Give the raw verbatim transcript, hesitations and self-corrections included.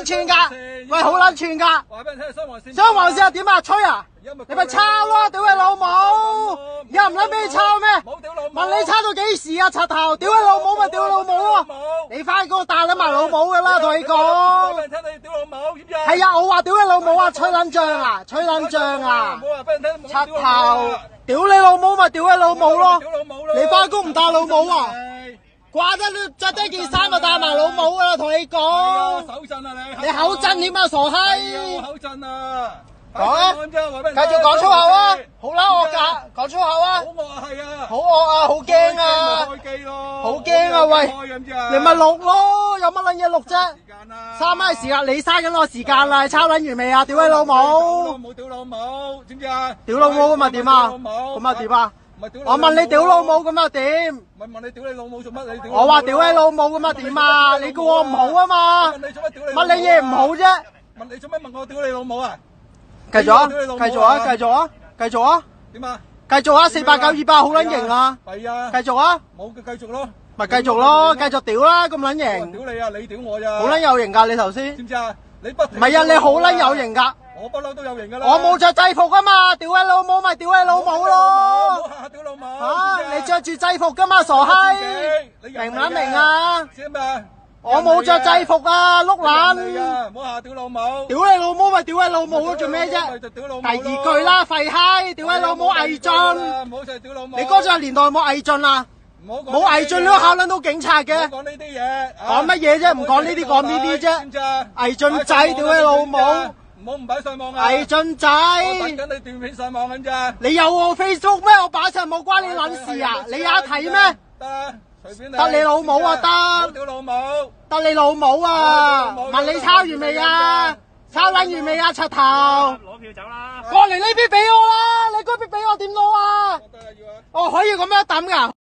撚串噶，喂，好撚串噶。 話俾人聽雙黃線。 雙黃線係點啊？吹啊！你咪抄咯，屌你老母！而家唔撚俾你抄咩？ 冇屌老母。 問你抄到幾時啊？柒頭，屌你老母咪屌你老母咯！你翻工大撚埋老母噶啦，同你講。 話俾人聽你屌老母，知唔知啊？ 係啊，我話屌你老母啊，吹撚脹啊，吹撚脹啊！ 唔好話俾人聽。 柒頭，屌你老母咪屌你老母咯！ 屌老母咯！ 你翻工唔帶老母啊？掛得你着低件衫就帶埋老母噶啦，同你講。 手震啊你！ 你口震添啊，傻閪！ 口震啊！ 講啊！繼續講粗口啊！好啦，惡噶，講粗口啊！ 好惡啊，係啊！ 好惡啊，好驚啊！ 開機咯！ 好驚啊！喂，你咪錄咯，有乜撚嘢錄啫？三蚊時間，你嘥緊我時間啦！抄撚完未啊？屌你老母！ 冇屌老母，知唔知啊？ 屌老母咁啊點啊？咁啊點啊？我問你屌老母咁啊點？ 咪問你屌你老母做乜？你屌我話屌你老母咁啊點啊？你叫我唔好啊嘛？ 問你做乜屌你？ 乜你嘢唔好啫？ 問你做乜問我屌你老母啊？ 繼續啊！繼續啊！繼續啊！繼續啊！ 點啊？ 繼續啊！四八九二八好撚型啊！ 係啊！ 繼續啊！ 冇嘅繼續咯。 咪繼續咯，繼續屌啦，咁撚型！ 屌你啊！你屌我咋？ 好撚有型噶，你頭先。 知唔知啊？你不停。 唔係啊，你好撚有型噶。 我不嬲都有型噶啦。 我冇着制服噶嘛，屌你老母咪屌你老母咯。 屌老母。 吓，你着住制服噶嘛，傻閪。明唔明啊？ 知咩？ 我冇着制服啊，碌撚。 唔好下屌老母。 屌你老母咪屌你老母做咩啫？第二句啦，廢閪，屌你老母魏晉。 唔好就屌老母。 你嗰陣年代有冇魏晉啊？冇魏晉都考撚到警察嘅。 講呢啲嘢。 講乜嘢啫？唔講呢啲，講呢啲啫。魏晉仔，屌你老母！ 唔好唔擺上網啊！ 魏晉仔， 我等緊你段片上網緊咋？ 你有我 Facebook 咩？我擺上冇關你撚事啊！你有得睇咩？ 得啊，隨便你。 得你老母啊！得。 屌老母！ 得你老母啊！問你抄完未啊？抄撚完未啊？柒頭。 攞票走啦！ 過嚟呢邊俾我啦！你嗰邊俾我點攞啊？哦，可以咁樣抌噶？